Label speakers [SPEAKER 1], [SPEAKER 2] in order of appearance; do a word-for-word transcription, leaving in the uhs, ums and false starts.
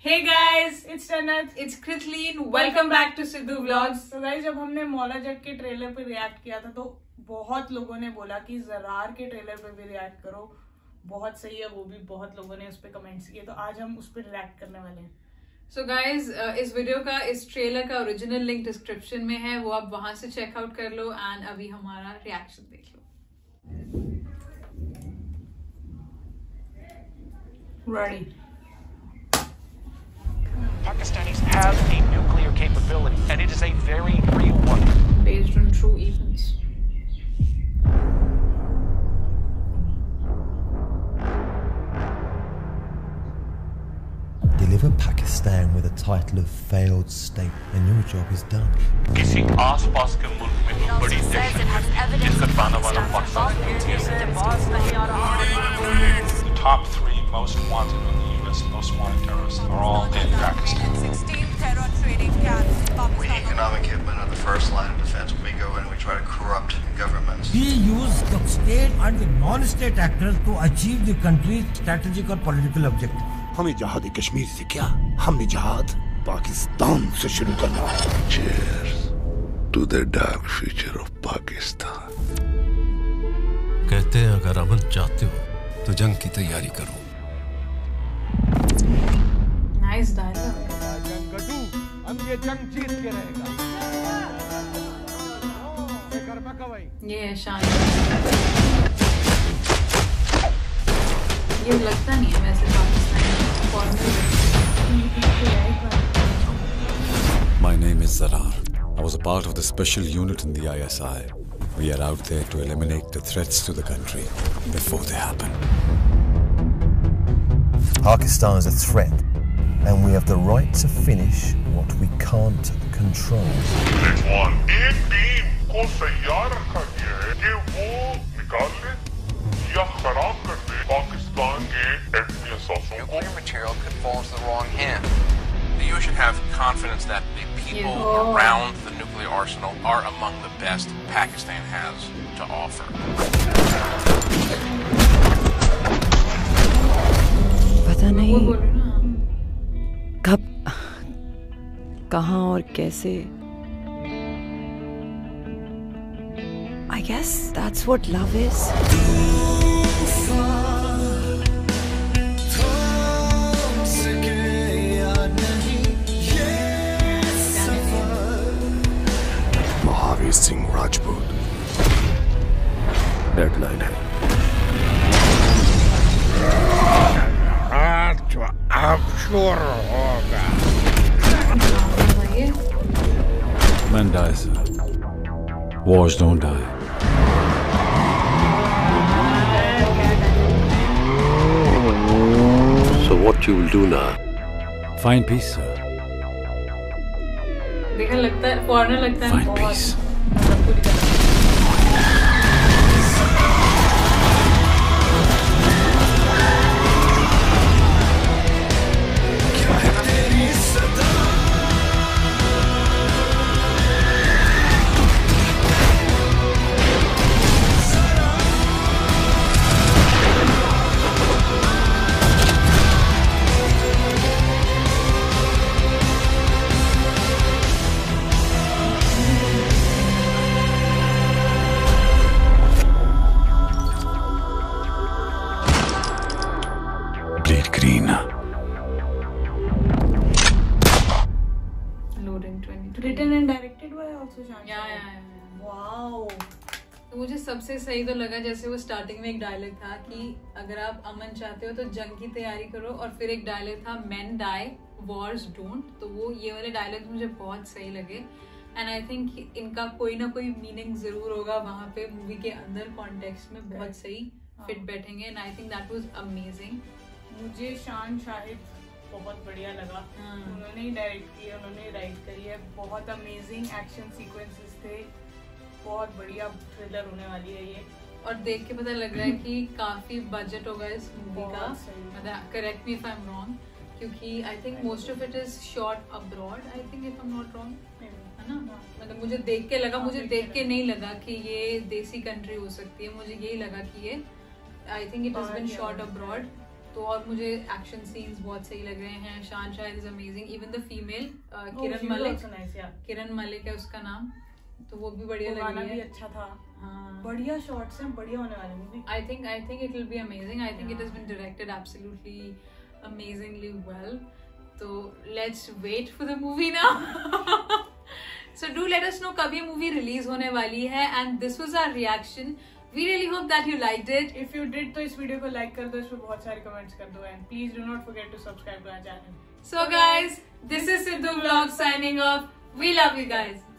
[SPEAKER 1] Hey guys, it's Tanat,
[SPEAKER 2] it's Kritleen. Welcome back to Sidhu Vlogs.
[SPEAKER 1] तो guys जब हमने मौला जट के ट्रेलर पे रिएक्ट किया था तो बहुत लोगों ने बोला कि ज़रार के ट्रेलर पे भी रिएक्ट करो, बहुत सही है, वो भी बहुत लोगों ने उस पे कमेंट्स किए, तो आज हम उस पे रिएक्ट करने वाले हैं.
[SPEAKER 2] So guys, uh, इस वीडियो का इस ट्रेलर का ओरिजिनल लिंक डिस्क्रिप्शन में है, वो आप वहां से चेकआउट कर लो एंड अभी हमारा रिएक्शन देख लो.
[SPEAKER 1] Ready.
[SPEAKER 3] Pakistanis have a nuclear capability, and it is a very real one.
[SPEAKER 2] Based on true events.
[SPEAKER 4] Deliver Pakistan with a title of failed state, and your job is done.
[SPEAKER 5] किसी आस-पास के मुल्क में कोई बड़ी दहशत है जिसका ताना वाला Pakistan
[SPEAKER 6] The top three most wanted in the U S most wanted terrorists are all in Pakistan.
[SPEAKER 7] sixteen terror training camps.
[SPEAKER 8] We economic hitmen are the first line of defense when we go in and we try to corrupt governments.
[SPEAKER 9] We use the state and the non-state actors to achieve the country's strategic or political objective.
[SPEAKER 10] हमें जहाद कश्मीर से क्या, हमने जहाद पाकिस्तान से शुरू करना है.
[SPEAKER 11] Cheers to the dark future of Pakistan.
[SPEAKER 10] कहते हैं अगर अमन चाहते हो तो जंग की तैयारी करो.
[SPEAKER 2] Nice dialogue.
[SPEAKER 10] हम ये जंग जीत के रहेगा.
[SPEAKER 2] ये है शान. ये लगता नहीं है वैसे Pakistani.
[SPEAKER 12] My name is Zarar. I was a part of the special unit in the I S I. We are out there to eliminate the threats to the country before they happen.
[SPEAKER 4] Pakistan is a threat, and we have the right to finish what we can't control.
[SPEAKER 11] एक team को तैयार रखा गया है कि वो निकाल ले या खराब कर दे पाकिस्तान के एटमी असासों को.
[SPEAKER 8] Nuclear material could fall into the wrong hand.
[SPEAKER 6] The U S should have confidence that the people
[SPEAKER 2] Yeah.
[SPEAKER 6] around the nuclear arsenal are among the best Pakistan has to offer.
[SPEAKER 7] पता
[SPEAKER 2] वो
[SPEAKER 7] नहीं
[SPEAKER 2] बोलो ना.
[SPEAKER 7] कब, कहाँ और कैसे. I guess that's what love is.
[SPEAKER 10] Mahavir Singh Rajput deadline है. आज अब शुरू होगा.
[SPEAKER 2] ये
[SPEAKER 12] Men die, sir. Wars don't die.
[SPEAKER 11] So what you will do now?
[SPEAKER 12] Find peace, sir.
[SPEAKER 2] देखा लगता है फॉरनर लगता है
[SPEAKER 12] Find
[SPEAKER 2] बहुत.
[SPEAKER 12] peace.
[SPEAKER 2] मतलब पूरी तरह.
[SPEAKER 12] Bleed green.
[SPEAKER 2] Loading twenty.
[SPEAKER 1] Written and directed by also Shan.
[SPEAKER 2] या या या.
[SPEAKER 1] Wow.
[SPEAKER 2] तो मुझे सबसे सही तो लगा जैसे वो स्टार्टिंग में एक डायलॉग था कि अगर आप अमन चाहते हो तो जंग की तैयारी करो, और फिर एक डायलॉग था men die wars don't. तो वो ये वाले डायलॉग मुझे बहुत सही लगे एंड आई थिंक इनका कोई ना कोई मीनिंग जरूर होगा वहाँ पे मूवी के अंदर कॉन्टेक्स्ट में बहुत सही फिट बैठेंगे and I think that was amazing.
[SPEAKER 1] मुझे शान शाहिद बहुत बढ़िया लगा. उन्होंने ही डायरेक्ट किया, उन्होंने ही राइट करी है. बहुत अमेजिंग एक्शन सीक्वेंसेस थे. बहुत बढ़िया थ्रिलर होने वाली है ये.
[SPEAKER 2] और देख के पता लग रहा है कि काफी बजट होगा इस मूवी का. मतलब correct me if I am wrong, क्योंकि I think most of it is shot abroad. I think if I am not wrong, है ना. मतलब मुझे देख के लगा, मुझे देख के नहीं लगा कि ये देसी कंट्री हो सकती है. मुझे यही लगा कि ये I think it has been shot abroad. तो और मुझे एक्शन सीन्स बहुत सही लग रहे हैं. Shaan Shahid is amazing. Even the female Kiran Malik, Kiran Malik है उसका नाम, तो वो भी बढ़िया लग रही है.
[SPEAKER 1] भी अच्छा था.
[SPEAKER 2] हाँ,
[SPEAKER 1] बढ़िया शॉट्स हैं, बढ़िया होने वाली movie.
[SPEAKER 2] I think I think it will be amazing. I think it has been directed absolutely amazingly well. So let's wait for the movie now. So do let us know कब ये movie release होने वाली है. And this was our reaction. We really hope that you liked it.
[SPEAKER 1] If you did, तो इस video को like कर दो, इस पे बहुत सारे कमेंट्स कर दो. And please do not forget to subscribe to our channel.
[SPEAKER 2] So guys, this is Sidhu Vlog signing off. We love you guys.